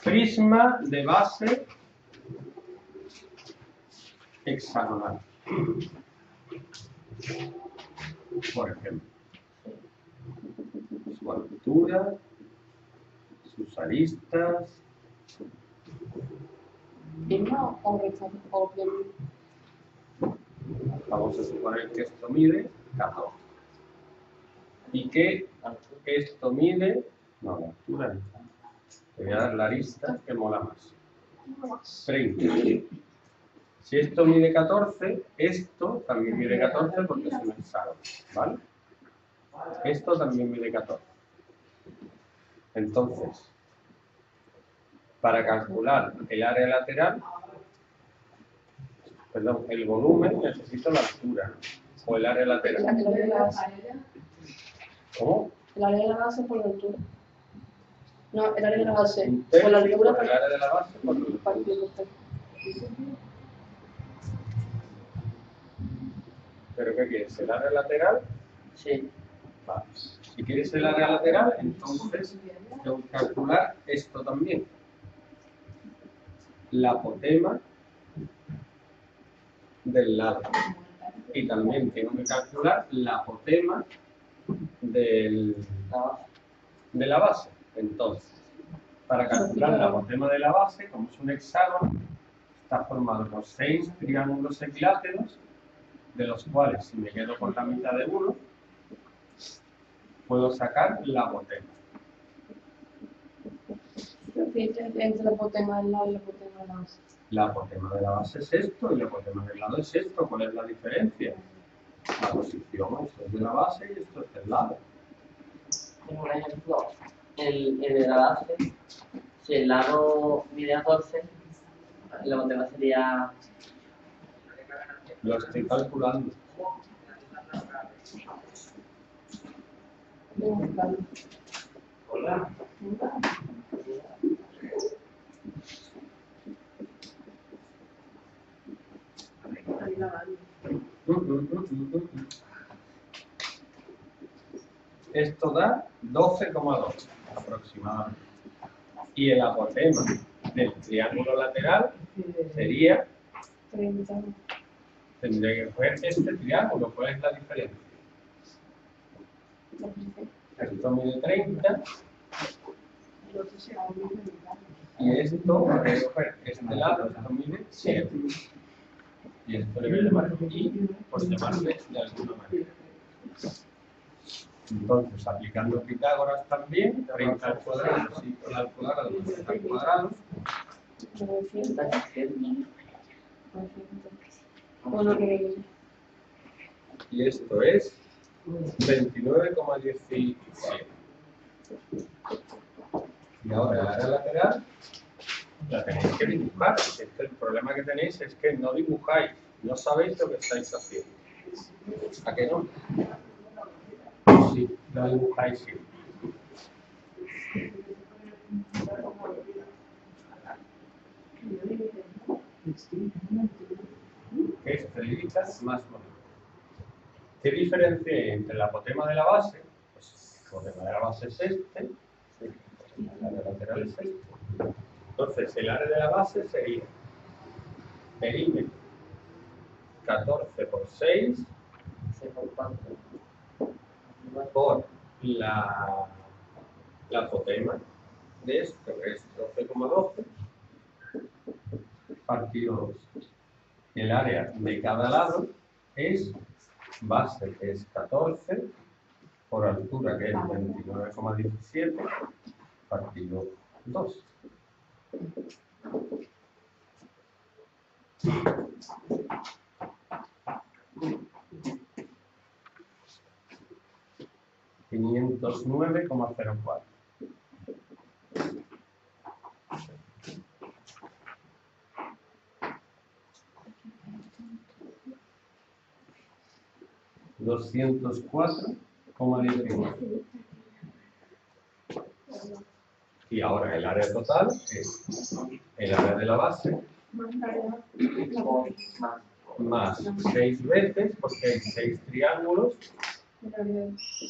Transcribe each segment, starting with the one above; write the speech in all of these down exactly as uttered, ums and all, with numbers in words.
Prisma de base hexagonal. Por ejemplo, su altura, sus aristas. ¿Prisma o rectángulo o plano? Vamos a suponer que esto mide catorce. Y que esto mide, no, la altura no. Le voy a dar la arista que mola más. treinta. Si esto mide catorce, esto también mide catorce porque es un hexágono, ¿vale? Esto también mide catorce. Entonces, para calcular el área lateral, perdón, el volumen, necesito la altura, ¿no? O el área lateral. El área de la base. ¿Cómo? El área de la base por la altura. No, el área de la base. Un Por la tercio altura por el área de la base por la para altura. el ¿Pero qué quieres? ¿El área lateral? Sí. Vale. Si quieres el área lateral, entonces tengo que calcular esto también. La apotema del lado. Y también tengo que calcular la apotema del, de la base. Entonces, para calcular la apotema de la base, como es un hexágono, está formado por seis triángulos equiláteros, de los cuales, si me quedo con la mitad de uno, puedo sacar la apotema. Entre la apotema del lado y la apotema de la base. La apotema de la base es esto y la apotema del lado es esto. ¿Cuál es la diferencia? La posición, esto es de la base y esto es del lado. Por ejemplo, el, el de la base, si el lado mide catorce, la apotema sería... Lo estoy calculando. Hola. Esto da doce coma dos aproximadamente. Y el apotema del triángulo lateral sería, tendría que coger este triángulo. ¿Cuál es la diferencia? Esto mide treinta y esto, voy a coger este lado, esto mide siete. Y esto le voy a llamar I por llamarle de alguna manera. Entonces, aplicando Pitágoras también, treinta al cuadrado, cinco al cuadrado, dos al cuadrado. Y esto es veintinueve coma diecisiete. Y ahora el área lateral la tenéis que dibujar. Este, el problema que tenéis es que no dibujáis, no sabéis lo que estáis haciendo. ¿A qué no? Sí, lo dibujáis siempre. ¿Qué estrellitas más bonitas? ¿Qué diferencia hay entre la apotema de la base? Pues el apotema de la base es este, el área lateral es este. Entonces, el área de la base sería perímetro catorce por seis por la, la apotema de esto, que es doce coma doce, partido dos. El área de cada lado es base, que es catorce, por altura, que es veintinueve coma diecisiete, partido dos. quinientos nueve coma cero cuatro. doscientos cuatro coma diecinueve. Y ahora el área total es el área de la base más seis veces, porque hay seis triángulos.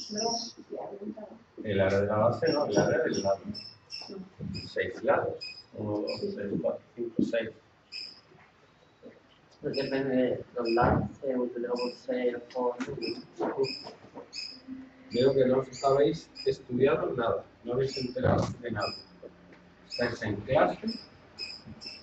El área de la base no, el área del lado. seis lados. uno, dos, tres, cuatro, cinco, seis. Depende de los lados, se multiplica por seis por uno. Veo que no os habéis estudiado nada, no habéis enterado de nada. Estáis en clase